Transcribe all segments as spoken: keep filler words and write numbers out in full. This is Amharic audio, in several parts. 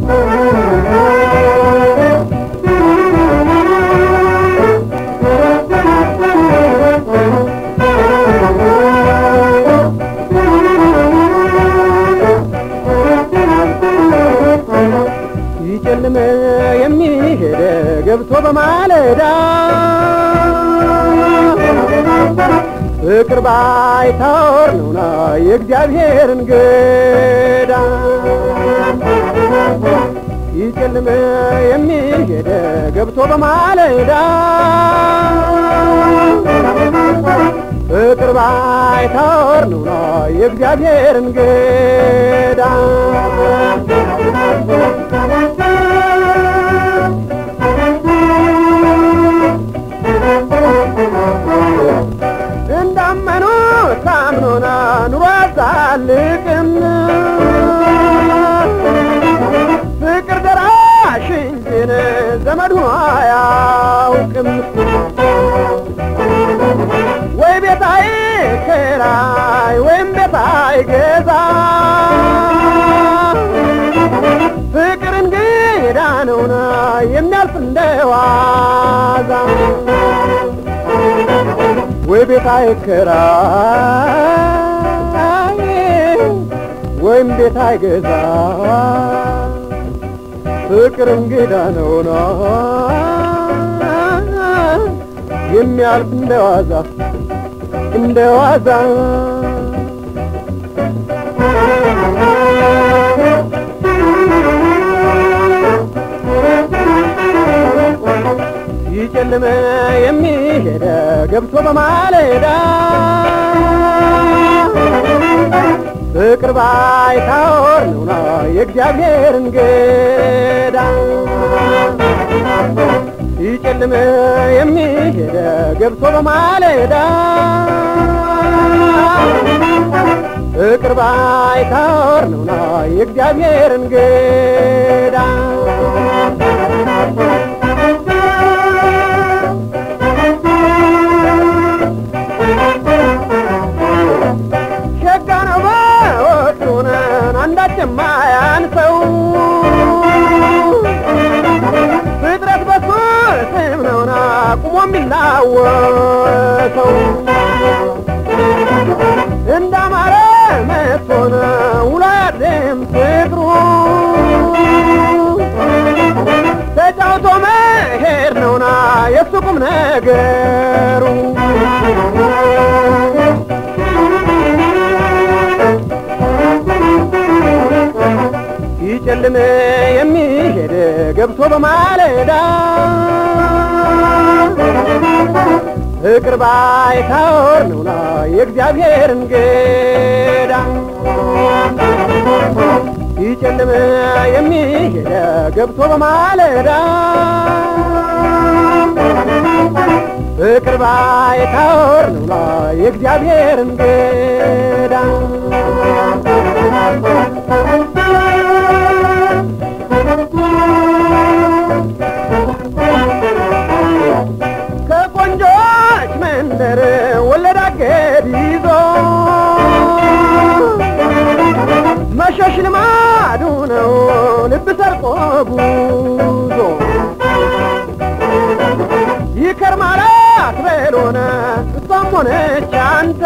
يجلم يميه قبته بمالدا ፍቅር ባይታወር ነውና የእግዚአብሔርን ገዳ ይጨልም የሚሄድ ገብቶ በማለዳ ፍቅር ባይታወር ነውና የእግዚአብሔርን ገዳ እንዳመኑ ታምኖና ኑሮ አዛልቅም ፍቅር ደራሽ እንጂ ዘመድ ሆኖ አያውቅም ወይ ቤታይ ከራይ ወይም ቤታይ ገዛ ፍቅር እንግዳ ነውና የሚያልፍ እንደዋዛ ወይ ቤታይ ከራይ ወይም ቤታይ ገዛ ፍቅር እንግዳ ነውና የሚያልፍ እንደዋዛ እንደዋዛ ይጨልም የሚሄድ ገብቶ በማለዳ ፍቅር ባይታወር ነውና የእግዚአብሔርን ገዳ ይጨልም የሚሄድ ገብቶ በማለዳ ፍቅር ባይታወር ነውና የእግዚአብሔርን ገዳ የማያንሰው ፍጥረት በሱ ስም ነውና ቁሞ የሚላወሰው እንዳማረ መጥቶን ውሎ ያድርም ፍቅሩ ተጫውቶ መሄድ ነውና የሱ ቁም ነገሩ ይጨልም የሚሄድ ገብቶ በማለዳ ፍቅር ባይታወር ነውና የእግዚአብሔርን ገዳ ይጨልም የሚሄድ ገብቶ በማለዳ ፍቅር ባይታወር ነውና የእግዚአብሔርን ገዳ ከቆንጆች መንደር ወለዳ ገድ ይዞ መሸሽ ልማዱ ነው ልብ ሰርቆ ጉዞ ይከርማል አትበሎነ እሷም ሆነች አንተ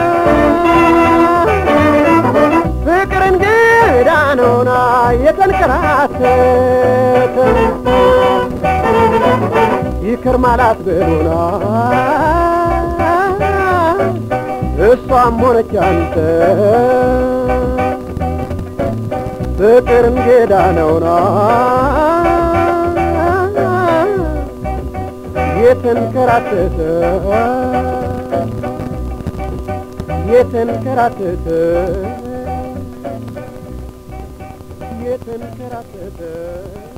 ፍቅር እንግዳ ነውና የተንከራተተ ይከርማል አትበሎና እሷም ሆነች አንተ ፍቅር እንግዳ ነውና የተንከራተተ የተንከራተተ የተንከራተተ